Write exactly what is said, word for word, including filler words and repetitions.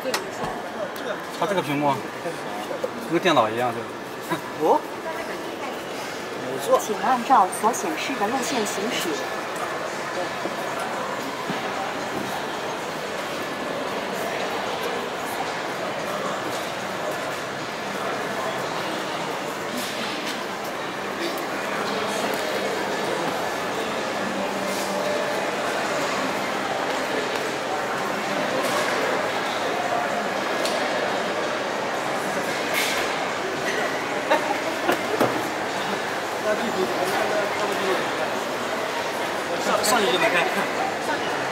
它这个屏幕跟电脑一样，这个。哦。没错。 请按照所显示的路线行驶。 上上去就能开。